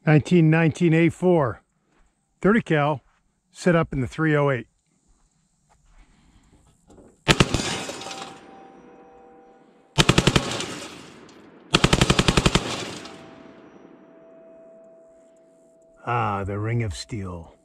1919 A4, 30 cal, set up in the 308. Ah, the ring of steel.